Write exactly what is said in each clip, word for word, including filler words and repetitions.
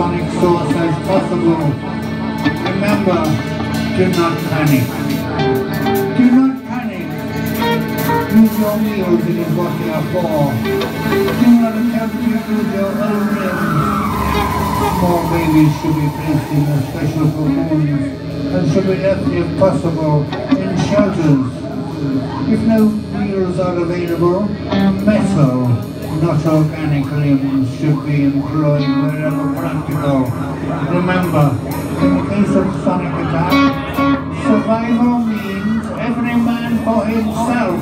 sonic source as possible. Remember, do not panic. Do not panic. Use your wheels, it is what they are for. Do not attempt to use your own limbs. More babies should be placed in a special cocoons and should be left, if possible, in shelters. If no wheels are available, metal, not organic limbs should be employed wherever practical. Remember, in the case of sonic attack, survival means every man for himself.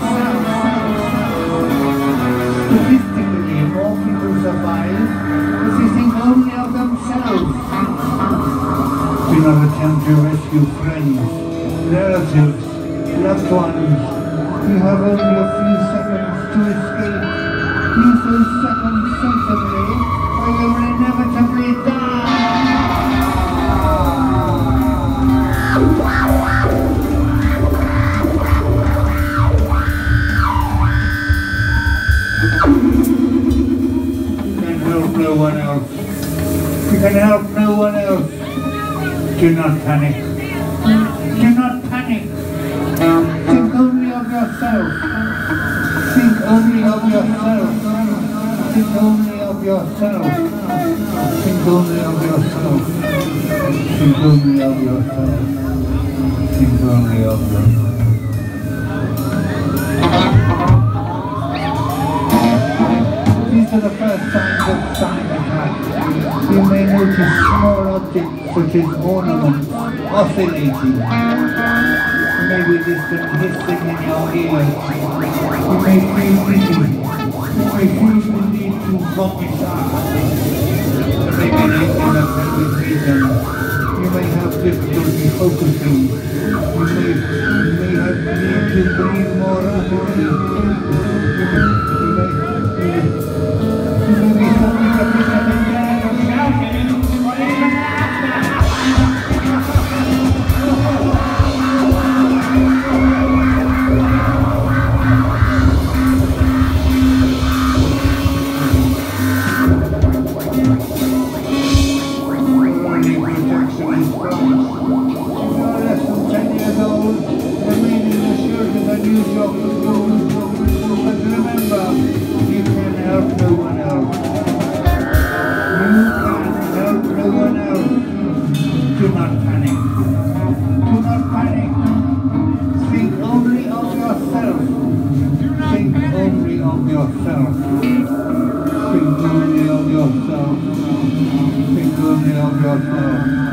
Statistically, more people survive if they think only of themselves. Do not attempt to rescue friends, relatives, loved ones. You have only a few seconds to escape. Use those seconds sensibly, or you will inevitably die. You can help no one else. You can help no one else. Do not panic. Do not panic. Think only of yourself. Think only of yourself. Think only of yourself. Think only of yourself. Think only of yourself. Think only of yourself. These are the first signs of sonic attack. You may notice small objects such as ornaments oscillating. You may be distant hissing in your ears. You may feel dizzy. You may feel the need to vomit out. There may be independent reasons. You may have difficulty focusing. You may, you may have need to breathe more rapidly. You may, you may, you may, you may be something to pick up and down and shouting, or even laughter. Do not panic. Do not panic. Think only of yourself. Think only of yourself. Think only of yourself. Think only of yourself.